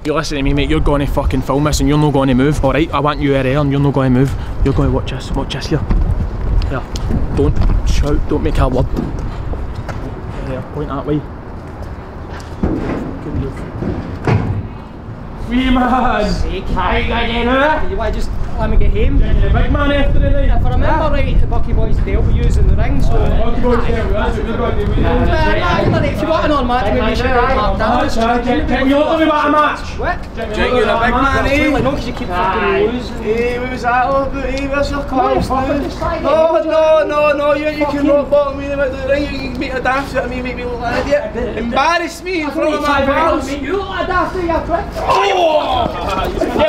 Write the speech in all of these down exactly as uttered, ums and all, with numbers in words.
You listen to me, mate, you're going to fucking film this and you're not going to move, alright? I want you there and you're not going to move. You're going to watch this, watch this here. Here, don't shout, don't make a word. Here, point that way. Good move. Wee man! Sake, how you going in here? You want to just let me get home? You're the big man after the night. If I remember yeah. right, the Bucky Boys dealt with you in the ring, so... Uh, Bucky Boys dealt with us, we're going to do it. If you want an on match, maybe you should go back down. Can you not let me back a match? What? Jake, you're a big man, eh? No, because you keep fucking losing. Hey, what was that all about, eh? Where's your cards, dude? No, no, no, no, you, you cannot bottom me in the middle of the ring. You can make a daft out of me, make me look like an idiot. Embarrass me in front of my pals. You look like a daft, you prick. Oh!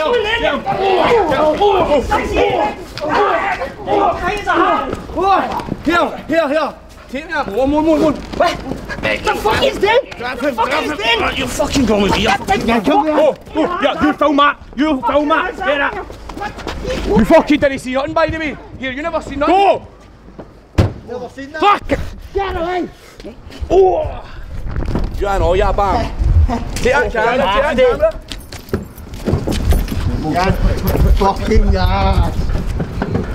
Here, here, here. Take me up. One more, one more. What the fuck is that? Grab him, fuck grab is him. that? Oh, you're fucking going with me. Oh, oh, yeah, you film that. You film that. Get it. You fucking didn't see nothing, by the way. Here, you never seen nothing. Go! Never seen that. Fuck! Get away! Oh! You know, yeah, bam. Take that camera, take that camera. Fucking yes.